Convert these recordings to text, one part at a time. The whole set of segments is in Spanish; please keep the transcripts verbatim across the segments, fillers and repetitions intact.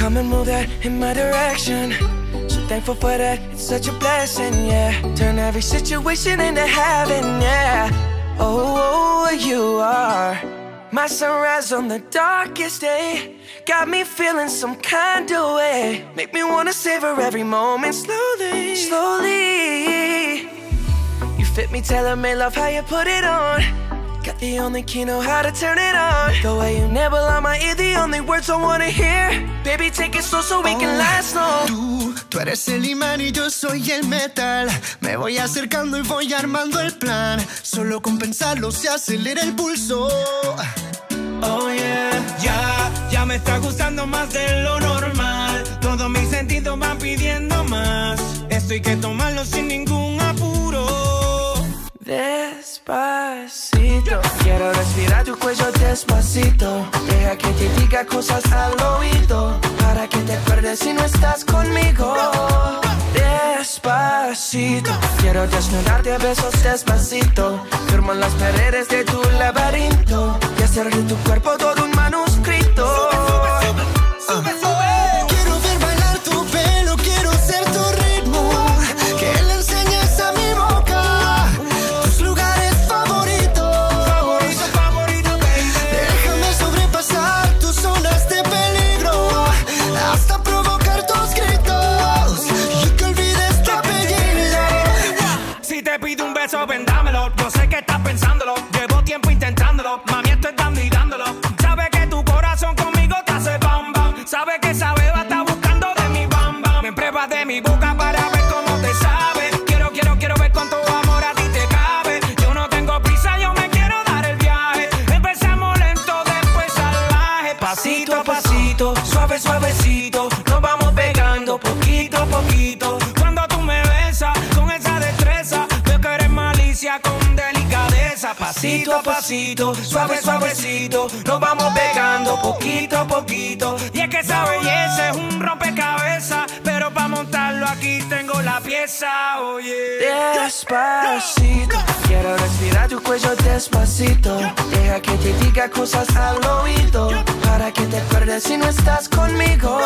come and move that in my direction. So thankful for that, it's such a blessing, yeah. Turn every situation into heaven, yeah. Oh, oh, you are my sunrise on the darkest day. Got me feeling some kind of way. Make me wanna savor every moment slowly, slowly. You fit me, tailor-made, love how you put it on. Got the only key, know how to turn it on. The way you nibble on my ear, the only words I wanna hear. Baby, take it slow so we oh, can last long. Tú, tú eres el imán y yo soy el metal. Me voy acercando y voy armando el plan. Solo con pensarlo se acelera el pulso. Oh yeah, ya, ya me está gustando más de lo normal. Todos mis sentidos van pidiendo más. Esto hay que tomarlo sin ningún apuro. Despacito, quiero respirar tu cuello despacito. Deja que te diga cosas al oído, para que te acuerdes si no estás conmigo. Despacito, quiero desnudarte a besos despacito. Firmo en las paredes de tu laberinto y hacer de tu cuerpo todo un manuscrito. Sube, sube, sube, sube. Quiero ver bailar tu pelo, quiero ser tu ritmo. Que le enseñes a mi boca tus lugares favoritos. Favorito, favorito, baby. Déjame sobrepasar tus zonas de peligro hasta provocar tus gritos y que olvides tu apellido. Si te pido un beso, ven dámelo. Yo sé que estás pensándolo. Llevo tiempo intentándolo. Mami, estoy dando y dándolo. Sabe que tu corazón conmigo te hace bam bam. Sabe que esa beba está buscando de mi bam bam. Me pruebas de mi boca para ver cómo te sabe. Quiero, quiero, quiero ver cuánto amor a ti te cabe. Yo no tengo prisa, yo me quiero dar el viaje. Empezamos lento, después salvaje. Pasito a pasito, suave, suavecito. Nos vamos pegando poquito a poquito. Cuando tú me besas con esa destreza, veo que eres malicia con delicadeza. Pasito a pasito, suave, suavecito. Nos vamos pegando poquito a poquito. Y es que esa belleza es un rompecabezas, pero para montarlo aquí tengo la pieza, oye. Despacito, quiero respirar tu cuello despacito. Deja que te diga cosas al oído, para que te acuerdes si no estás conmigo.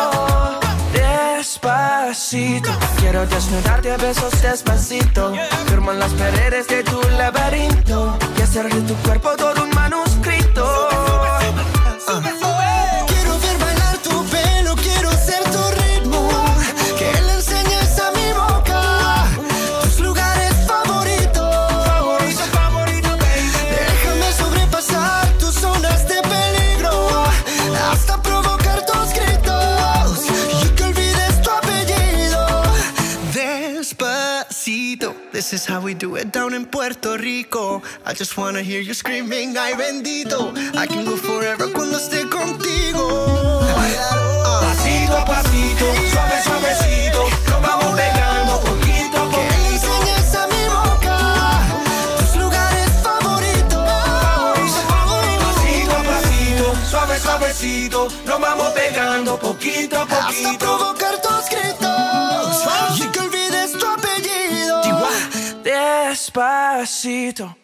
Despacito, quiero desnudarte a besos despacito. Firmo en las paredes de tu laberinto y hacer de tu cuerpo todo un manuscrito. Sube, sube. Quiero ver bailar tu pelo, quiero ser tu ritmo. Que le enseñes a mi boca tus lugares favoritos. Favorito, favorito, baby. Déjame sobrepasar tus zonas de peligro hasta provocar tus gritos y que olvides tu apellido. Despacito, this is how we do it down in Puerto Rico. I just wanna hear you screaming, ay bendito. I can go forever cuando esté contigo. Pasito a pasito, suave, suavecito. Nos vamos pegando poquito a Que le poquito. enseñes a mi boca tus lugares favoritos. Pasito a pasito, suave, suavecito. Nos vamos pegando poquito a Hasta poquito. provocar tus gritos y que olvides tu apellido. Despacito.